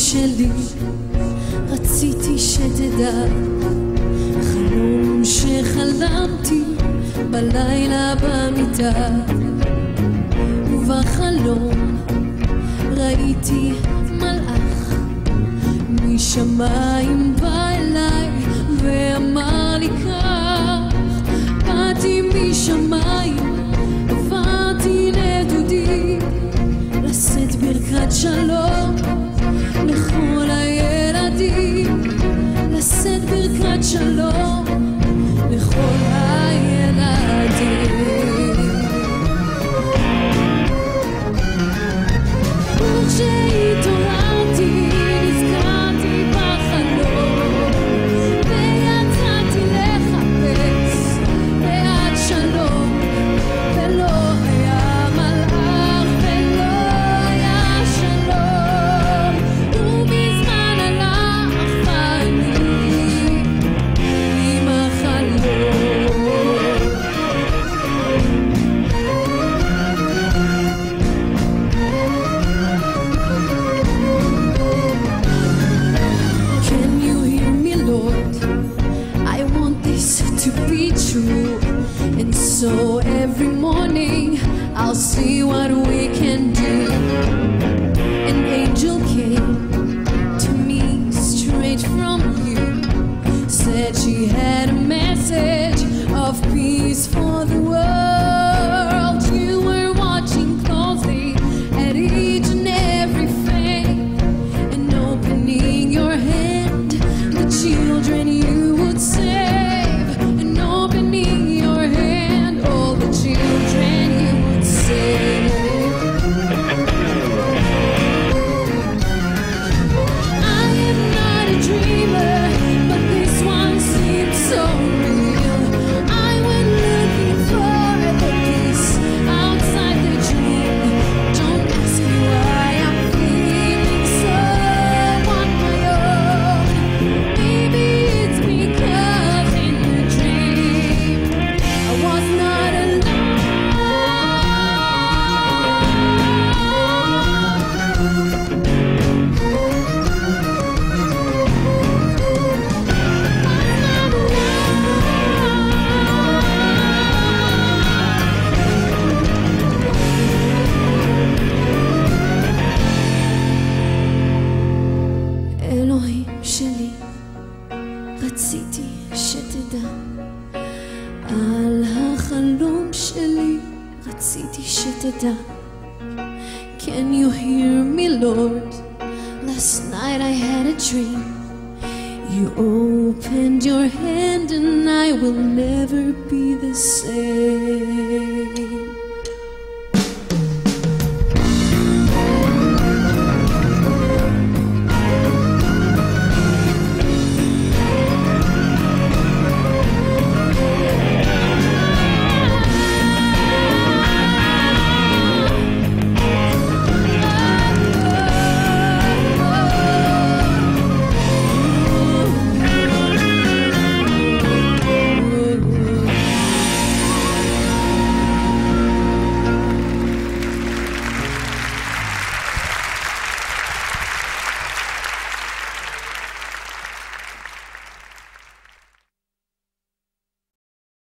שלי, רציתי שתדע, חלום שחלמתי בלילה במיטה, ובחלום ראיתי מלאך משמיים בא אליי ואמר לי כך, באתי משמיים, עברתי לדודי, לשאת ברכת שלום לכל הילדים, לשאת ברכת שלום לכל הילדים. וכשהתעוררתי נזכרתי בחלום, ויצאתי לחפש בעד שלום, ולא היה מלאך ולא היה שלום, ומזמן הלך ואני עם החלום. Can you hear me, Lord? I want this to be true, and so every morning I'll see what we can do. An angel came to me straight from you, said she had a message of peace for the world. You were watching closely at each and every thing, and opening your hand, the children you would save, and opening your hand, all the children you would save. I am not a dreamer, but this one seems so real. I went looking for the peace outside the dream. Don't ask me why I'm feeling so on my own. Maybe it's because in the dream I was not alone. אלוהים שלי, רציתי שתדע, על החלום שלי רציתי שתדע. Can you hear me, Lord? Last night I had a dream. You opened your hand and I will never be the same.